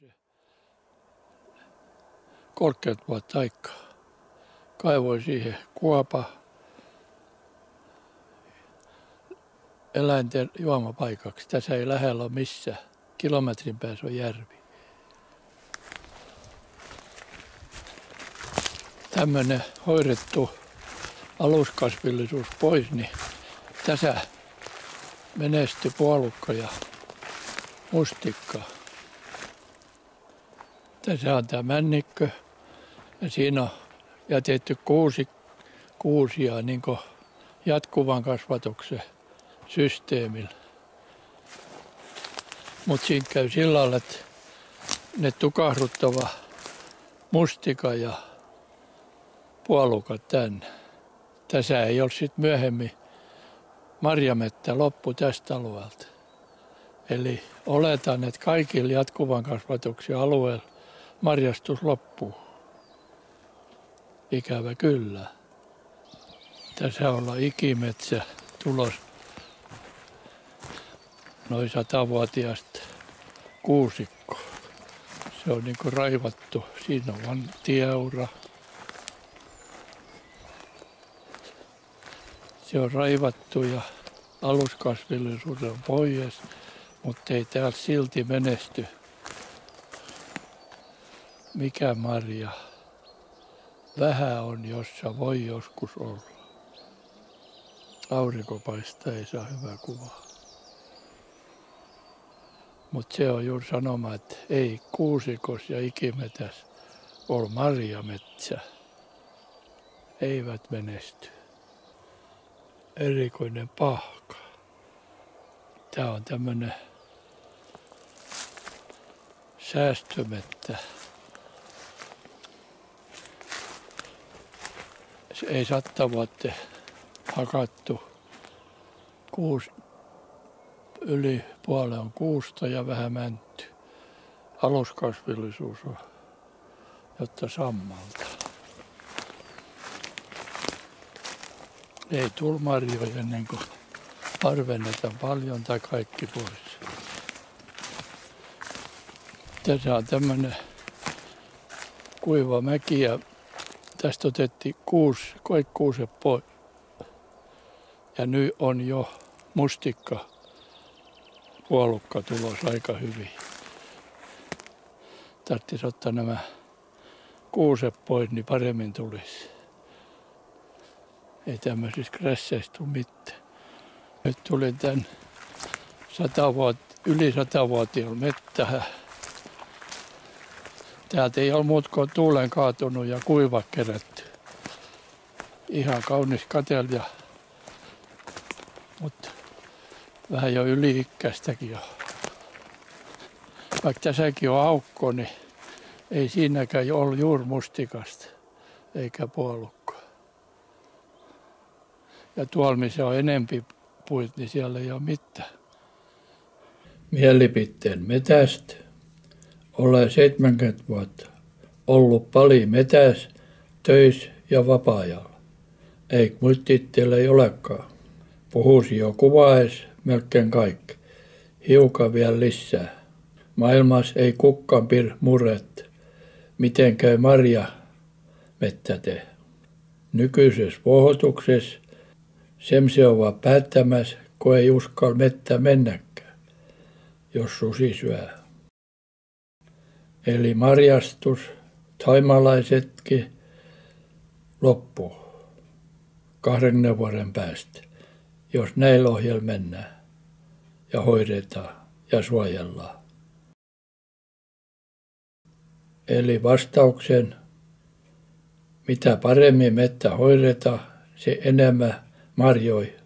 se 30 vuotta aikaa. Kaivoin siihen kuopa eläinten juomapaikaksi. Tässä ei lähellä ole missään. Kilometrin päässä on järvi. Tämmöinen hoidettu aluskasvillisuus pois, niin tässä menestyi puolukka ja mustikka. Tässä on tämä männikkö ja siinä on jätetty kuusia niin kuin jatkuvan kasvatuksen systeemillä. Mutta siinä käy sillä lailla, että ne tukahduttava mustika ja puolukat tänne. Tässä ei ole sitten myöhemmin marjamettä loppu tästä alueelta. Eli oletan, että kaikilla jatkuvan kasvatuksen alueella marjastus loppuu. Ikävä kyllä. Tässä ollaan ikimetsä tulos noin 100-vuotiaasta kuusikko. Se on niin kuin raivattu. Siinä on vain tieura. Se on raivattu ja aluskasvillisuus on pois, mutta ei täällä silti menesty mikä marja. Vähän on, jossa voi joskus olla. Aurinko paistaa, ei saa hyvää kuvaa. Mutta se on juuri sanoma, että ei kuusikos ja ikimetäs ole marjametsä. Eivät menesty. Erikoinen pahka. Tämä on tämmöinen säästömettä. Se ei 100 vuotta hakattu. Yli puolen on kuusta ja vähän mänty. Aluskasvillisuus on, jotta sammalta. Ei tule marjoja ennen kuin harvennetaan paljon tai kaikki pois. Tässä on tämmöinen kuiva mäki ja tästä otettiin kuuset pois. Ja nyt on jo mustikka puolukka tulos aika hyvin. Tarvitsisi ottaa nämä kuuset pois, niin paremmin tulisi. Ei tämmöisissä krässeissä tule mitään. Nyt tuli tämän yli 100-vuotiaalla mettähän. Täältä ei ole muuta kuin tuulen kaatunut ja kuiva kerätty. Ihan kaunis katsella, mutta vähän jo yli-ikäistäkin on. Vaikka tässäkin on aukko, niin ei siinäkään ole juuri mustikasta eikä puolukkaa. Ja tuolla, missä on enempi puita, niin siellä ei ole mitään. Mielipiteen metästä. Olen 70 vuotta ollut paljon metässä, töissä ja vapaa-ajalla. Ei muistitteella ei olekaan. Puhuisin jo kuvaes melkein kaikki. Hiukan vielä lisää. Maailmassa ei kukaan pidä muret, miten käy marja mettäte. Nykyisessä vohotuksessa se on vaan päättämässä, kun ei uskalla mettää mennäkään, jos susi syö. Eli marjastus, thaimalaisetkin, loppuu 20 vuoden päästä, jos näillä ohjeilla mennään ja hoidetaan ja suojellaan. Eli vastauksen, mitä paremmin mettä hoidetaan, se enemmän marjoi